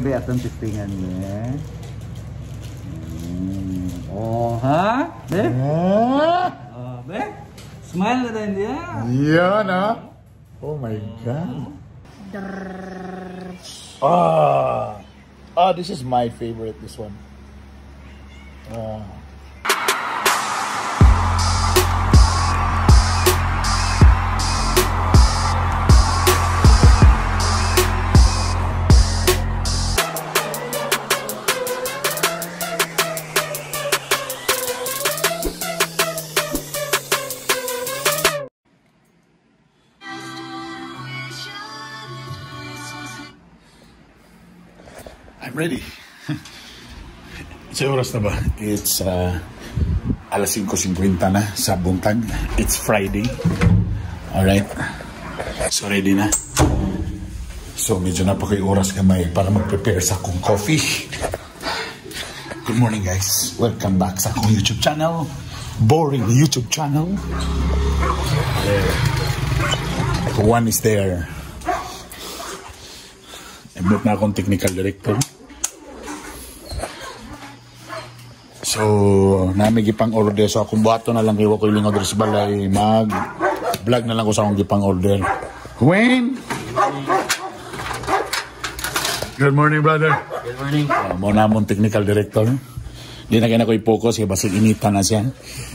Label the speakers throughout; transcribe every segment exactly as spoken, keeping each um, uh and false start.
Speaker 1: Be, atong testingan niya. Hmm. Oh, ha? Be? Oh, be? Smile na rin dia.
Speaker 2: Yan, ha? Oh my God. Ah, ah, this is my favorite, this one. Ah. I'm ready. Sa oras na ba? It's uh, alas singko fifty na sa buntag. It's Friday. Alright. So ready na. So medyo na pa kayo oras kamay para mag-prepare sa akong coffee. Good morning guys. Welcome back sa akong YouTube channel. Boring YouTube channel. Uh, one is there. Ibot na akong technical director. So, namin gipang order. So, akong buhato na lang kayo ko yung address balay. Mag-vlog na lang ko sa akong gipang order. Wayne! Good morning, brother.
Speaker 1: Good morning.
Speaker 2: Uh, muna mong technical director. Hindi na kaya na ko i-focus. Kaya basig initan na siya.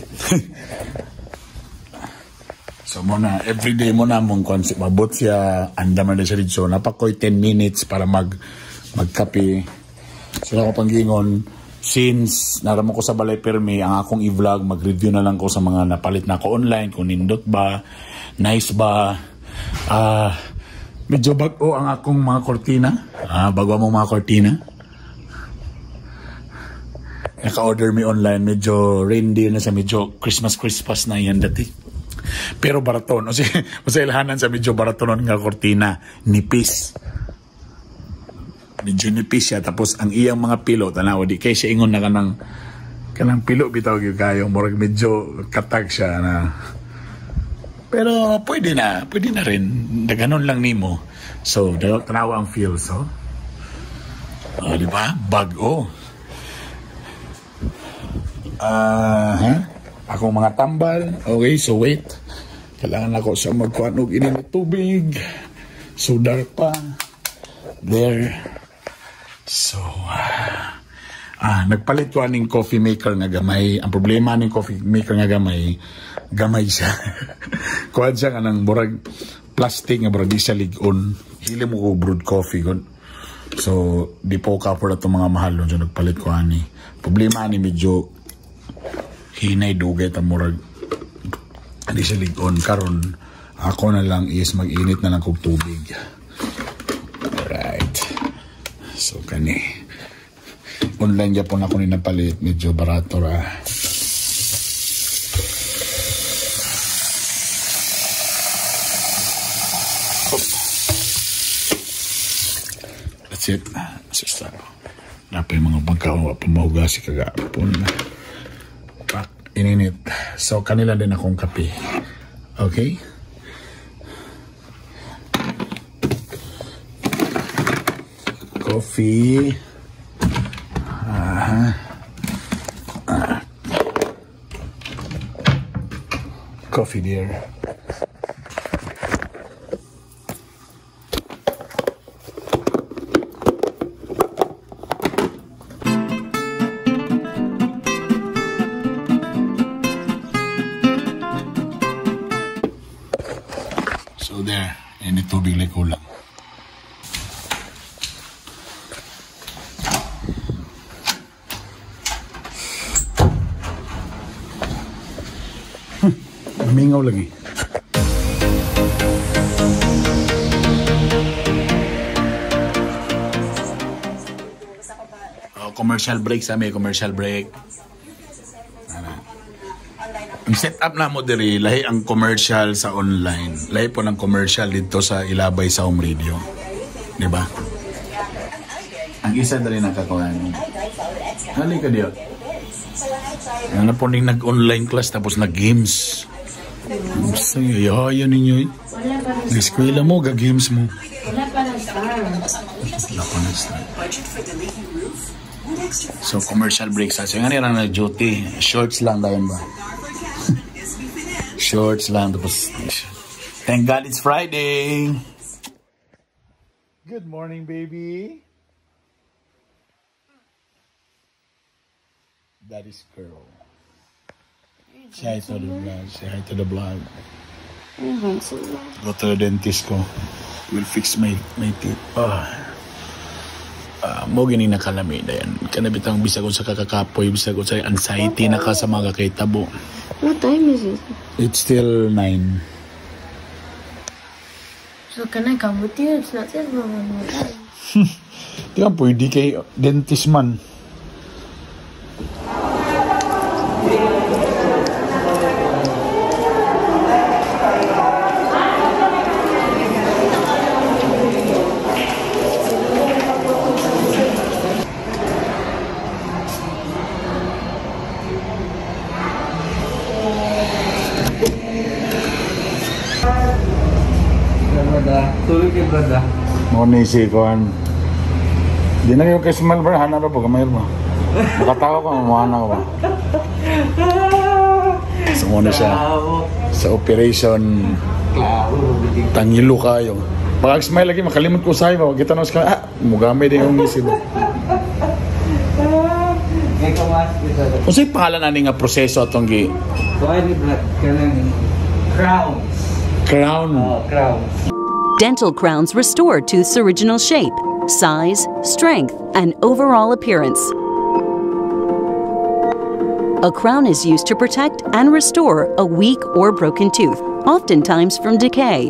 Speaker 2: So, muna, everyday muna mong concept. Mabot siya. Andaman na siya dito. Napakoy ten minutes para mag magkape. So, ako panggingon. Since naramon ko sa balay permi, ang akong i-vlog, mag-review na lang ko sa mga napalit na ko online, kung nindot ba, nice ba, ah, uh, medyo bago ang akong mga kortina, ah, bago mo mga kortina. Naka-order mi online, medyo reindeer na sa medyo Christmas-Christmas na yan dati. Pero baraton, o si, masailahanan sa medyo baratonon nga kortina, nipis. Medyo nipis siya, tapos ang iyang mga pilo, tanaw, di kay siya ingon na kanang, kanang pilo bitaw yung kayo, murag medyo katag siya na, pero pwede na, pwede na rin, na ganun lang nimo. So, tanaw ang feel, so, oh, di ba? Bago. Ah, uh, huh? Akong mga tambal, okay, so wait, kailangan ako sa magkuhanog ininit tubig, so dark pa, there. So, ah, ah, nagpalit ko aning coffee maker nga gamay. Ang problema aning coffee maker nga gamay, gamay siya. Kuha siya nga ng burag plastic nga burag di siya ligon. Hili mo ko brewed coffee kon. So, di po ka for itong mga mahal nun. So, nagpalit ko ani. Problema ani medyo hinay dugay ta murag di siya ligon. Karon ako na lang is mag-init na lang kong tubig. So, kani. Online niya po na ako ninapalit. Medyo barato ra. Oh. That's it. Sista. Napay mga bangkaw. Pamahugasi kagapon. Pak. Ininit. So, kanila din akong kape. Okay? Coffee. Uh, uh, coffee dear. So there, ini tubig like ulang. Mingaw lagi. Oh, commercial break sa may commercial break. Ang setup na mo diri lahi ang commercial sa online. Lahi po ng commercial dito sa Ilabay sa Home Radio. Di ba? Ang isa diri nakakuan. Hali ka diyo. Ano po ning nag-online class tapos nag-games. Gusto nyo, yahayan ninyo eh. Nag-eskwela mo, gag-games mo.
Speaker 3: Wala pa lang star.
Speaker 2: Lako na start. So, commercial break sa. So, nga nila na duty. Shorts lang dahil ba? Shorts lang. Tapos, thank God it's Friday. Good morning, baby. That is girl. Say hi to the vlog. Say hi to the vlog. Go to the dentist ko. Will fix my my teeth. Oh. Uh, mo gini nakalami na yan. Kanabitang bisa ko sa kakakapoy, bisa ko sa anxiety na ka sa mga kakitabo.
Speaker 3: What time is it?
Speaker 2: It's still nine.
Speaker 3: So can I come with you? It's not still one more time.
Speaker 2: Di ka pwede kay dentist man.
Speaker 1: Tuloy kay brada.
Speaker 2: Mo ni si Kuan. Di na yung kay Smile ba? Hana ba po? Kamay ba? Nakatawa ko, mamahana ko ba? So muna siya sa operation. Tangilo kayo. Pag Smile lagi, makalimot ko sa'yo ba? Kita na sa ah, mugamay din yung isip. Kung sa'yo pangalan na nga proseso atong gi?
Speaker 1: So ay ni brad, kanang crowns.
Speaker 2: Crown.
Speaker 1: Oh, crowns.
Speaker 4: Dental crowns restore tooth's original shape, size, strength, and overall appearance. A crown is used to protect and restore a weak or broken tooth, oftentimes from decay.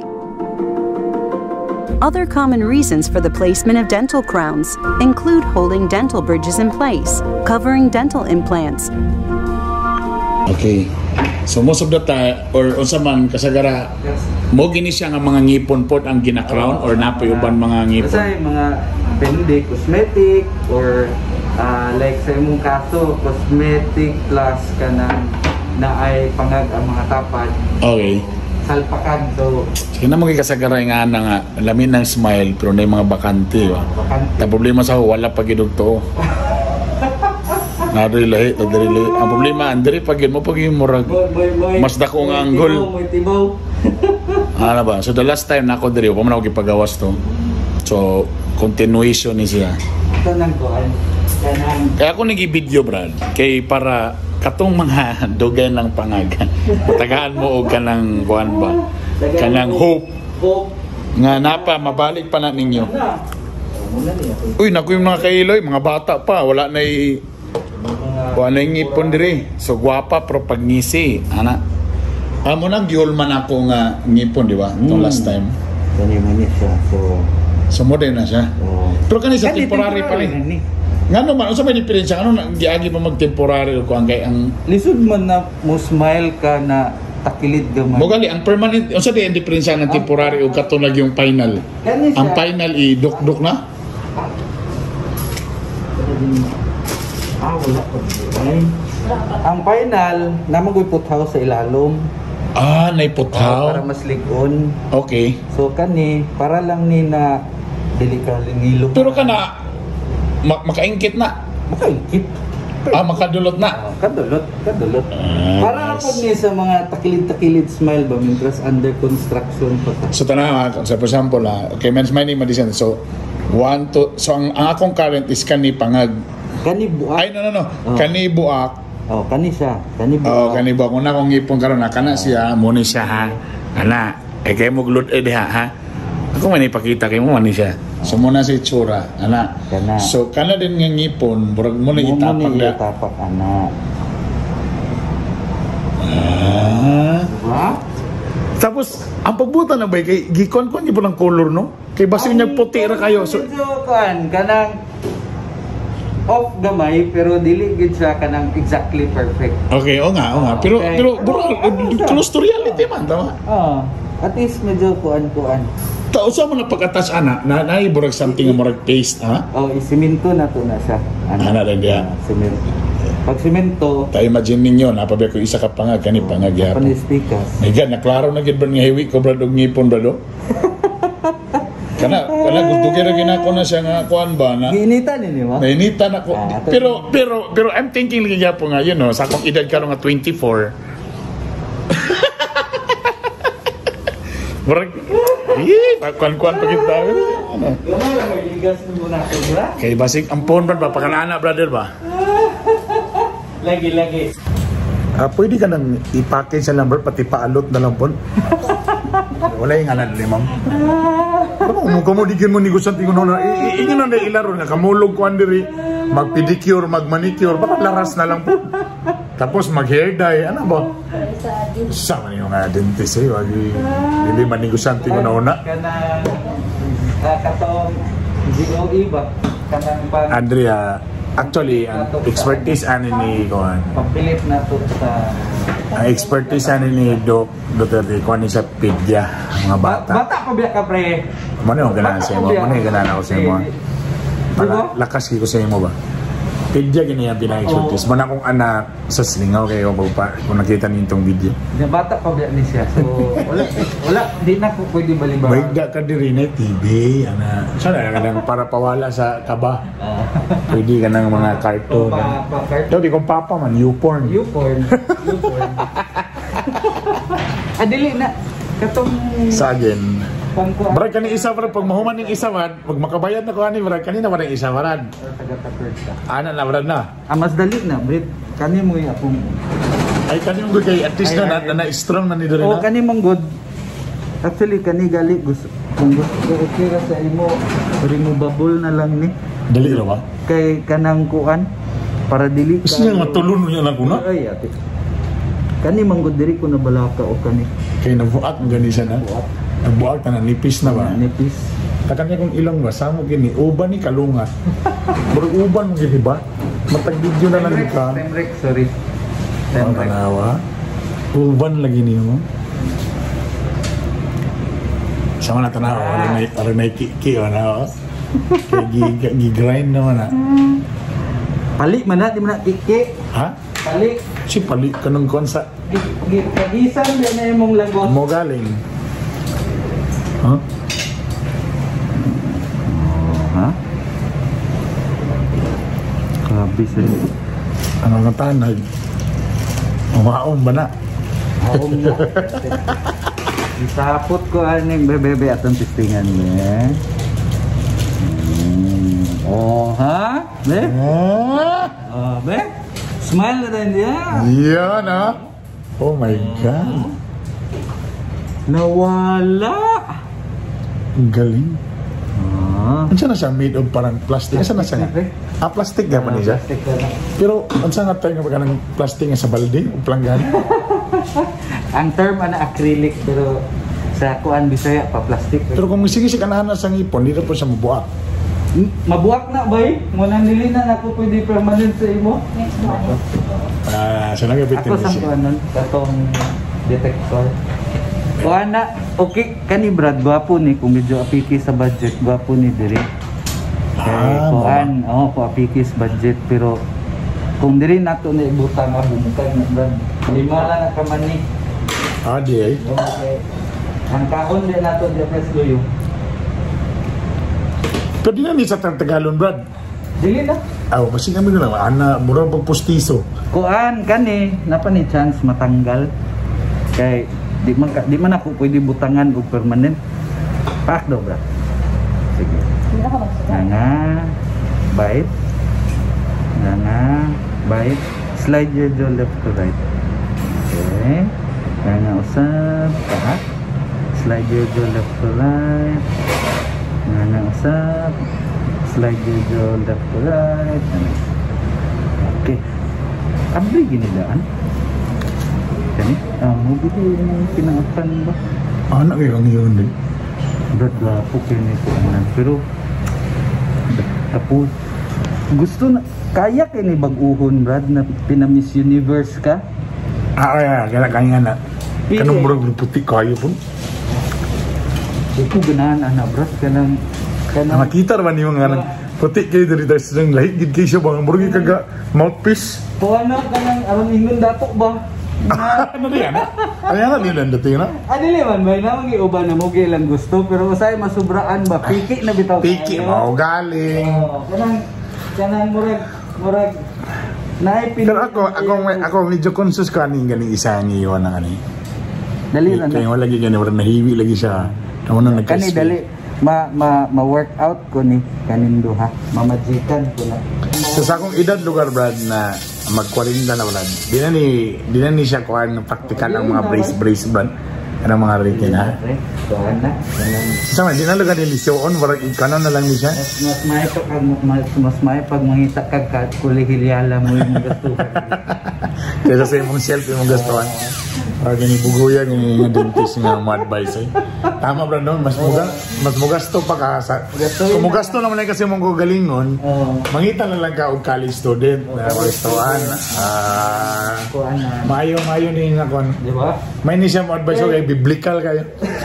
Speaker 4: Other common reasons for the placement of dental crowns include holding dental bridges in place, covering dental implants.
Speaker 2: Okay. So most of the time, or unsa man kasagara, mo gini siya nga mga ngipon pod ang gina-crown or napoy uban mga ngipon?
Speaker 1: Kasi mga depende, cosmetic or uh, like sa imong kaso, cosmetic plus kanang na ay pangag ang mga tapad.
Speaker 2: Okay.
Speaker 1: Salpakan, so
Speaker 2: Sige na mo kasagara nga na nga, lamin ng Smile pero na yung mga bakante. Ba?
Speaker 1: bakante.
Speaker 2: Ta problema sa wala pa gid to. Nadiri lahi, nadiri lahi. Ang problema, andiri pag yun mo pag yung murag.
Speaker 1: Boy, boy, boy.
Speaker 2: Mas dako nga anggol.
Speaker 1: Moy tibaw.
Speaker 2: Ano ba? So the last time na ako diri, pa man ako gipagawas to. So, continuation ni siya.
Speaker 1: Tanang ko ay kanang
Speaker 2: Kaya ako nag-video, Brad, kay para katong mga dugay ng pangaga. Matagaan mo og kanang kuan ba? Kanang hope
Speaker 1: hope
Speaker 2: nga napa mabalik pa na ninyo.
Speaker 1: na. Muna niya.
Speaker 2: Uy, naku yung mga kailoy, mga bata pa, wala na i kuan na yung ngipon diri. So gwapa pero pag ngisi, ana. Amo nang giulman ako nga ngipon, di ba? Itong last time.
Speaker 1: Kani man siya. So
Speaker 2: So modern na siya.
Speaker 1: oh.
Speaker 2: Pero kani sa temporary pa rin.
Speaker 1: ni.
Speaker 2: Nga naman, unsa may diferensya? Ano na giagi pa mag-temporary ko ang kay ang
Speaker 1: Lisod man na mo smile ka na takilid gamay.
Speaker 2: mo gali ang permanent unsa di ang diferensya ng temporary ug katong yung final?
Speaker 1: Kani siya.
Speaker 2: Ang final i duk-duk na?
Speaker 1: Ah, wala pa. Ay. Ang final, naman ko'y puthaw sa ilalom.
Speaker 2: Ah, nay
Speaker 1: Para
Speaker 2: puthaw.
Speaker 1: mas ligon.
Speaker 2: Okay.
Speaker 1: So kani, para lang ni na delikado
Speaker 2: Pero kana ma- makaingkit na.
Speaker 1: makaikip.
Speaker 2: Ah, makadulot na.
Speaker 1: Ah, kadulot, kadulot.
Speaker 2: Ah,
Speaker 1: para
Speaker 2: nice.
Speaker 1: po ni sa mga takilid-takilid smile ba mientras under construction pa ta.
Speaker 2: So tanawa, sa for example, ah, okay, men's mining medicine. So one to so ang, ang akong current is kani pangag.
Speaker 1: Kani buak.
Speaker 2: Ay no no no.
Speaker 1: Oh.
Speaker 2: Kani buak.
Speaker 1: Oh, kani siya. Kani buak.
Speaker 2: Oh, kani buak una kong ngipon karon na kana siya, mo ni siya ha. Ana, eh kay mo glud eh diha ha. Ako man ipakita kay mo man ni siya. So muna si tsura, ana.
Speaker 1: Kana.
Speaker 2: So kana din nga ngipon, burag mo na
Speaker 1: Mo
Speaker 2: itapag
Speaker 1: ni
Speaker 2: na.
Speaker 1: itapak ana.
Speaker 2: Ah.
Speaker 1: Diba?
Speaker 2: Tapos ang pagbuta na ba kay gikon kon gyud ang color no? Kay basi niya puti ra kayo. So
Speaker 1: medyo kan kanang off gamay pero dili gid siya kanang exactly perfect.
Speaker 2: okay, o nga, o nga. Pero
Speaker 1: Okay.
Speaker 2: pero burag close to reality man tama.
Speaker 1: Oh, at least medyo kuan-kuan.
Speaker 2: Tao sa mo na pag-attach ana, na naay burag something nga murag paste ha.
Speaker 1: Oh, isiminto na to na siya.
Speaker 2: Ana rin diya.
Speaker 1: Ah, simento. Pag simento,
Speaker 2: Ta imagine ninyo na pabi ko isa ka pangag kani pangag gyapon.
Speaker 1: panispikas.
Speaker 2: My God, naklaro na gid ba nga hiwi ko brad og ngipon brado? Kana, kana gusto kira ginako na siya nga kuan ba na.
Speaker 1: Giinitan ini mo.
Speaker 2: Nainitan ako.
Speaker 1: Ah, to-
Speaker 2: pero pero pero I'm thinking lagi po nga yun no, sa akong edad karon nga twenty-four. Murag, eh, kuan-kuan pa kita. Ano?
Speaker 1: Gamay lang may ligas mo na ko, bra.
Speaker 2: Kay basig ampon brad ba pakanana brother ba?
Speaker 1: Lagi lagi.
Speaker 2: Ah, pwede ka nang i-package sa number pati paalot na lang po. Wala yung ngalan ni ma'am. Ano mo digin mo negosyan tingon na inyo na na ilaro nga kamulog ko andiri mag-pedicure, mag-manicure, baka laras na lang po. Tapos mag-hair dye, ano ba? Sama niyo nga dentist eh, wag hindi man negosyan tingon na una.
Speaker 1: Kanang ah, katong G O E ba? Kanang pang
Speaker 2: Andrea, actually, ang expertise ani ni Kuan.
Speaker 1: pampilit na to sa
Speaker 2: Ang expertise ani ni Doc Duterte Kuan ni sa pedya, mga bata.
Speaker 1: Bata pa biya ka pre.
Speaker 2: Mano yung ganahan sa imo? Mano yung ganahan ako sa imo? Para lakas ko sa imo ba? Pedya gini ang pinaka-expertise. Mana akong anak sa slingaw kayo pa kung nakita niyo itong video.
Speaker 1: Yung bata pa biya ni siya. So wala wala di na ko pwede balibaw.
Speaker 2: Baigda ka diri na T V, ana. Sana ka nang para pawala sa kaba. Pwede ka ng mga cartoon.
Speaker 1: Pa pa cartoon.
Speaker 2: Daw di kong papa man, YouPorn.
Speaker 1: YouPorn. YouPorn. Adili na katong
Speaker 2: Sagen.
Speaker 1: pangkuan.
Speaker 2: Brad kani isa para pag mahuman ning isa man, pag makabayad na ko ani brad kanina man isa marad.
Speaker 1: Taga-taper ka.
Speaker 2: Ana na brad na.
Speaker 1: Ah, mas dali na, Brit. Kani mo yung akong...
Speaker 2: Ay kani mo kay at least
Speaker 1: Ay,
Speaker 2: na
Speaker 1: ay,
Speaker 2: na, na strong na ni diri
Speaker 1: Oo,
Speaker 2: na.
Speaker 1: kani mong good. Actually, kani gali. Gusto, kung gusto ko okay ra sa imo, removable na lang ni.
Speaker 2: Dali ra ba?
Speaker 1: Kay kanang kuan, para dili
Speaker 2: Gusto niya matulon niya na kuna.
Speaker 1: Ay, ate. Kani mang good diri ko na balaka o kani.
Speaker 2: Kay nabuak ang gani siya na. Nabuak na nipis na ba?
Speaker 1: Nipis.
Speaker 2: Takan niya kung ilang ba, samo gini, uban ni kalungat. Pero uban mo gini ba? Matag-video na lang
Speaker 1: Temrex,
Speaker 2: ka.
Speaker 1: Temrex, sorry.
Speaker 2: Ang
Speaker 1: Temrex.
Speaker 2: kanawa. Uban lagi niyo. Sama na tanaw, alam na alam na kiki o na. Kaya gigrind naman na.
Speaker 1: Pali man na, di man na kiki.
Speaker 2: Ha?
Speaker 1: Pali.
Speaker 2: Si pali ka nung konsa.
Speaker 1: Kagisan din na imong lagos.
Speaker 2: Mo galing. Ha?
Speaker 1: Ha? Grabe sa
Speaker 2: Ano nga tanag? Umaon ba na?
Speaker 1: Haom na. Isapot ko aning bebebe atong testingan niya. Hmm. Oh, ha? Be?
Speaker 2: Ah!
Speaker 1: Oh, be? Smile na din niya.
Speaker 2: Yan ah! Oh my God!
Speaker 1: Nawala.
Speaker 2: Ang galing.
Speaker 1: Ah.
Speaker 2: Ano na siya? Made of parang plastic? Ano na siya? Ah, plastic nga pa niya?
Speaker 1: Plastic ka na.
Speaker 2: Pero, ano sa nga tayo nga ba ng plastic nga sa balde? O planggani?
Speaker 1: Ang term ana acrylic pero sa kuan Bisaya pa plastic.
Speaker 2: Pero kung sige-sige ka na sa ngipon, hindi na po siya mabuak.
Speaker 1: Hmm, mabuak na bay? Muna nilina na ako pwede permanent sa imo.
Speaker 2: Ah, siya nag-abitin
Speaker 1: Ako
Speaker 2: niya
Speaker 1: sa
Speaker 2: siya.
Speaker 1: kuanon katong detector. Kuan na okay kani Brad gwapo ni kung medyo apiki sa budget gwapo ni diri. Kay
Speaker 2: Ah,
Speaker 1: kuan oh po apiki sa budget pero kung diri nato na ibutang nga bumutang na Brad. Lima lang na kaman ni.
Speaker 2: Ah, di ay.
Speaker 1: Okay. Ang kahon din nato di press luyo.
Speaker 2: Pero di na ni sa Tagalon, Brad.
Speaker 1: Dili na.
Speaker 2: Ah, oh, kasi kami na lang. Ana, mura pag pustiso.
Speaker 1: Kuan kani napa ni chance matanggal kay di man ka, di man ako pwede butangan og permanent. Pak do bra. Sige. Nga bite. Nga bite. Slide your jaw left to right. Okay. Nga usap pak. Slide your jaw left to right. Nga usap. Slide your jaw left to right. Okay. Abri ginilaan. Kani? Ah, mo gito yung pinangapan ba?
Speaker 2: Anak kayo ang yun din.
Speaker 1: Brad, gwapo kayo nito. Pero, tapos, gusto na, kaya kayo ni baguhon, Brad, na pina-Miss Universe ka?
Speaker 2: Ah, kaya, kaya kaya nga na.
Speaker 1: Pili.
Speaker 2: Kanong murag puti kayo po.
Speaker 1: Ito ganahan, ana, Brad, kanang, kanang,
Speaker 2: Nakita naman yung nga puti kayo dito tayo sa lahit. Gid kayo siya ba? Murag kaga mouthpiece.
Speaker 1: kuha na, kanang, aron ingon dato ba?
Speaker 2: Ano na yan? Ano yan? Ano yan? Dating na?
Speaker 1: Adili man ba na mga iuban na mo lang gusto pero usay masubraan ba piki na bitaw.
Speaker 2: Piki mo galing.
Speaker 1: Oh, kanang kanang murag murag naipin.
Speaker 2: Pero ako ako ako medyo conscious ka ning ganing isa ang iwan na kani.
Speaker 1: Dali ra na.
Speaker 2: Kaya wala lagi gani wala nahiwi lagi siya. Amo na nagkas.
Speaker 1: Kani dali ma ma ma-workout ko ni kanin duha. Mamajikan ko na.
Speaker 2: So sa akong edad lugar Brad na mag-quarenta na wala. Di na ni di na ni siya kuan practical ang mga brace brace Brad. Ano mga ritin ha?
Speaker 1: Kuan na.
Speaker 2: Sama di na lugar ni lisyon wala ikanon na lang ni siya.
Speaker 1: Mas mas may pag mas mas may pag mangita kag kat kulihilyala mo yung gasto.
Speaker 2: Kaya sa imong self imong gastuan. Para gani buguya gani nga dentist nga mo advice eh. Tama bro no, mas muga mas mugasto pa ka sa. Kung mugasto naman ay kasi mong galingon. Mangita na lang ka og college student na gastuan. Ah,
Speaker 1: Kuan na.
Speaker 2: mayo mayo ni nga kon.
Speaker 1: Di ba?
Speaker 2: May ni siya mo advice kay biblical kayo.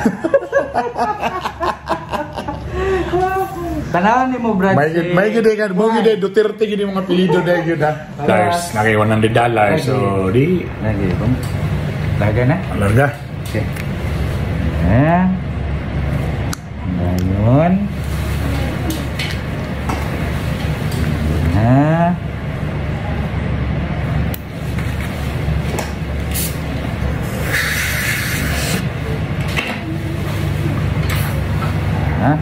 Speaker 1: Tanawan ni mo Brad.
Speaker 2: May gid may gid ka mo gid Duterte gid mga apelyido dai gid ha. Dollars, naki one hundred dollars so di
Speaker 1: Lagi bang. Laga na.
Speaker 2: larga.
Speaker 1: Okay. Ya. Ngayon. Nah. Hah?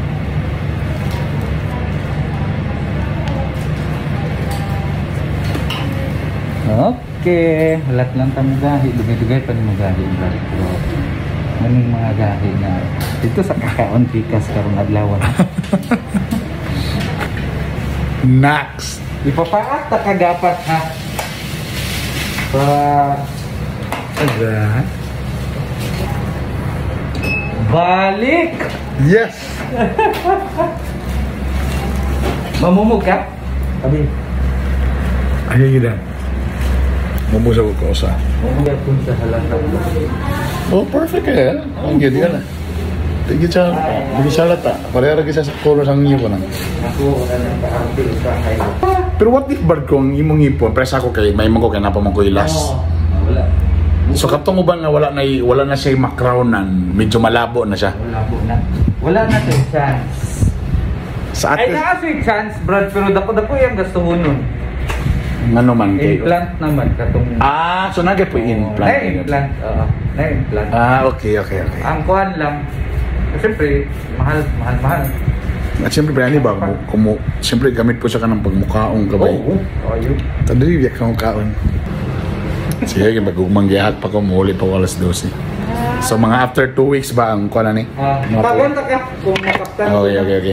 Speaker 1: Okay, lahat lang tayo gahi. Dugay-dugay pa ni magahi. Pero, maning mga gahi na dito sa kakaon pikas karong adlaw.
Speaker 2: Next.
Speaker 1: Ipapaat ta kagapat ha. Pa
Speaker 2: Agad.
Speaker 1: balik.
Speaker 2: Yes.
Speaker 1: Mamumog ka? Sabi.
Speaker 2: Ayo gid. Mumusa ko ko sa.
Speaker 1: Mamumog kun sa halata.
Speaker 2: Oh, perfect eh. Ang gid yan. Tigit siya. Hindi siya lata. Pareha lagi sa color sang iyo pa nang.
Speaker 1: Ako wala nang kaarti sa kayo.
Speaker 2: Pero what if bad kong imong ipon presa ko kay may mo ko kay napa man ko ilas.
Speaker 1: Oh, wala.
Speaker 2: So katong uban nga wala na wala na siya makrownan, medyo malabo na siya.
Speaker 1: Wala po na. Wala na to chance.
Speaker 2: Sa
Speaker 1: Ay
Speaker 2: atin
Speaker 1: naasig chance Brad pero dako-dako yung gasto mo nun.
Speaker 2: ngano man kay.
Speaker 1: Implant naman katong.
Speaker 2: Ah, so nagay po implant.
Speaker 1: Na implant. Oo. Na implant.
Speaker 2: Ah, okay, okay, okay.
Speaker 1: Ang kuhan lang. Siyempre, mahal, mahal, mahal.
Speaker 2: At siyempre pinali ba mo kumu siyempre gamit po siya kanang pagmukaong gabay.
Speaker 1: Oo. Oh, yun.
Speaker 2: Tadi biyak kang kaon. Sige, mag-ugmang gihat pa ko muli pa alas twelve. So mga after two weeks ba ang kuha na ni?
Speaker 1: Ah,
Speaker 2: Mga
Speaker 1: pagontak ka kung makaptan.
Speaker 2: Okay, okay, okay.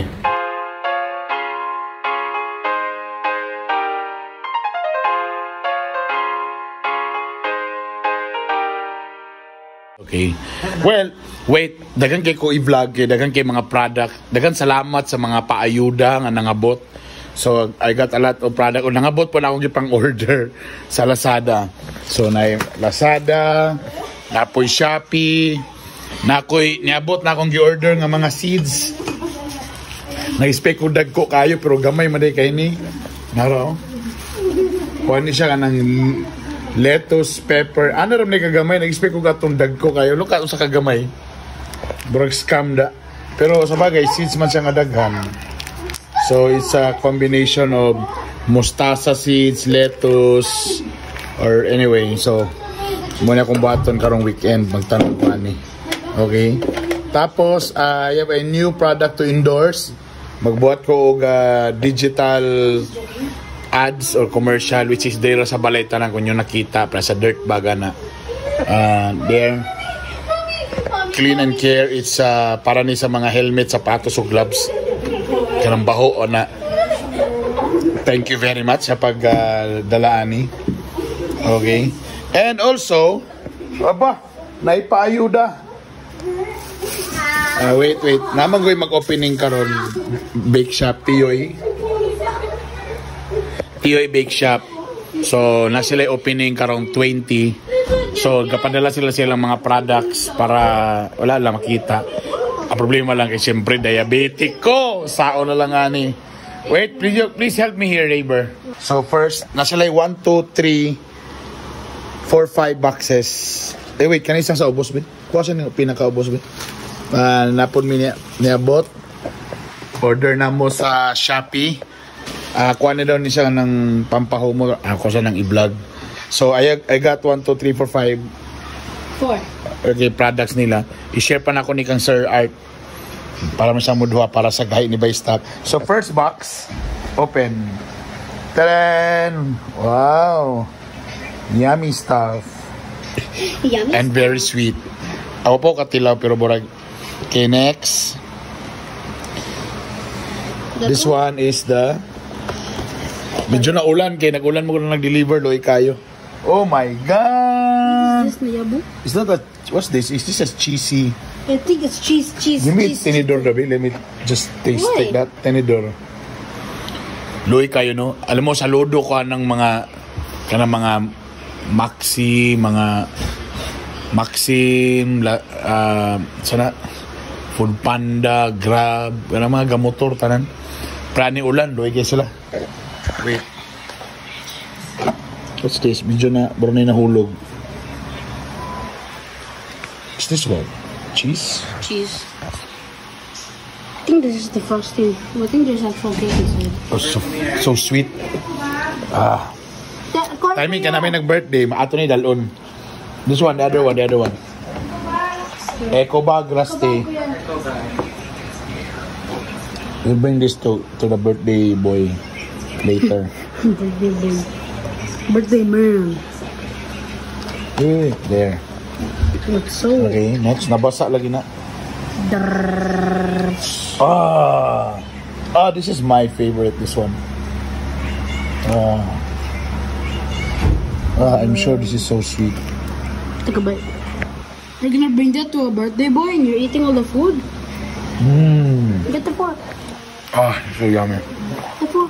Speaker 2: Okay. Well, wait, dagan kay ko i-vlog kay dagan kay mga product. Dagan salamat sa mga paayuda nga nangabot. So, I got a lot of product. O nangabot po na akong gipang order sa Lazada. So, na Lazada, napoy Shopee, nakoy niabot na akong gi-order nga mga seeds. Na-expect ko dagko kayo pero gamay man day kay ni. Naro. Kuha ni siya kanang lettuce, pepper. Ano ram ni kagamay? Nag-expect ko katong dagko kayo. Look at sa kagamay. Burag scam da. Pero sa bagay, seeds man siya nga daghan. So it's a combination of mustasa seeds, lettuce, or anyway. So muna akong baton karong weekend magtanong ko ani. Okay. Tapos uh, I have a new product to endorse. Magbuhat ko og uh, digital ads or commercial which is there sa balay tanan kung yung nakita para sa dirt baga na uh, there clean and care. It's uh, para ni sa mga helmet, sapatos o gloves karang baho o na. Thank you very much sa pagdala uh, ani. Okay. And also aba naipaayuda. Uh, wait, wait. Naman ko mag-opening karon bake shop Tiyoy. Tiyoy Bake Shop. So, na sila opening karong twenty. So, kapadala sila silang mga products para wala lang makita. Ang problema lang kay siyempre diabetic ko. Sao na lang ani. Wait, please, please help me here, neighbor. So, first, na sila one, two, three, four, five boxes. Eh, wait, kanina isang sa ubos, ba? Kuha siya yung pinaka-ubos, ba? Uh, napon mi niya, niabot. Order na mo sa Shopee. Uh, kuha na daw niya siya ng pampahumo. Ako siya ng i-vlog. So, I, I got one, two, three, four, five.
Speaker 3: Four.
Speaker 2: Okay, products nila. I-share pa na ako ni kang Sir Art. Para mo siya mudwa para sa gahi ni Baystop. So, first box. Open. Tadan! Wow! Yummy stuff.
Speaker 3: Yummy.
Speaker 2: And very sweet. Ako po katilaw pero borag. Okay, next. This one is the medyo na ulan kay nag-ulan mo kung nag-deliver loy kayo. Oh my god.
Speaker 3: Is this Nayabu?
Speaker 2: It's not a what's this? Is this a cheesy?
Speaker 3: I think it's cheese, cheese,
Speaker 2: Give me
Speaker 3: cheese.
Speaker 2: tinidor dabi. Let me just taste
Speaker 3: Why?
Speaker 2: take that tinidor. Loy kayo no. Alam mo sa lodo ko ng mga kanang mga Maxi, mga Maxim, la, uh, sana Food Panda, Grab, kanang mga gamotor tanan. Prani ulan, loy kayo sila. Wait. What's this? Medyo na, bro na nahulog. Is this what? Cheese?
Speaker 3: Cheese. I think this is the frosting. I think there's actual cake inside.
Speaker 2: Oh, so, so sweet. Ah. Timing ka namin nag-birthday, maato ni dalon. This one, the other one, the other one. Eco bag, Rusty. We'll bring this to to the birthday boy later.
Speaker 3: Birthday boy. Birthday man.
Speaker 2: Eh, there.
Speaker 3: It's so...
Speaker 2: Okay, next. Nabasa lagi na.
Speaker 3: Drrrr.
Speaker 2: Ah. Ah, this is my favorite, this one. Ah. Ah, I'm sure this is so sweet.
Speaker 3: Take a bite. You're gonna bring that to a birthday boy and you're eating all the food?
Speaker 2: Mmm.
Speaker 3: Get the fork.
Speaker 2: Ah, so yummy.
Speaker 3: The fork.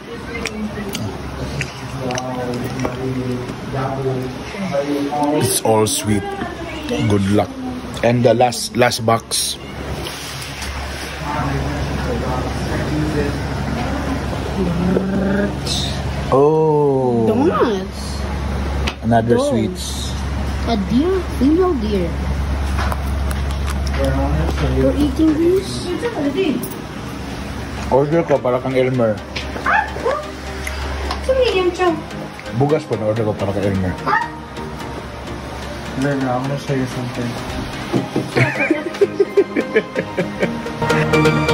Speaker 2: It's all sweet. Good luck. And the last last box. Oh.
Speaker 3: Donuts.
Speaker 2: Another
Speaker 3: Those.
Speaker 2: sweets.
Speaker 3: A deer? Female deer. You're eating this?
Speaker 2: Order ko para kang Elmer.
Speaker 3: It's a medium chunk.
Speaker 2: Bugas po na order ko para kang Elmer.
Speaker 1: Then I'm gonna show you something.